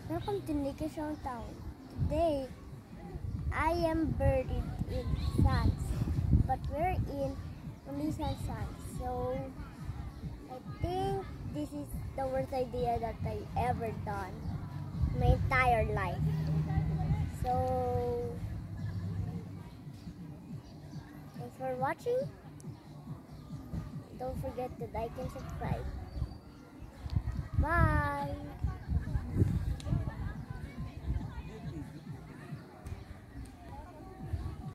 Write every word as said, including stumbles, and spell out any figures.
Welcome to Nikko's hometown. Today, I am buried in sands, but we're in Malaysian sands. So, I think this is the worst idea that I ever done my entire life. So, thanks for watching. Don't forget to like and subscribe.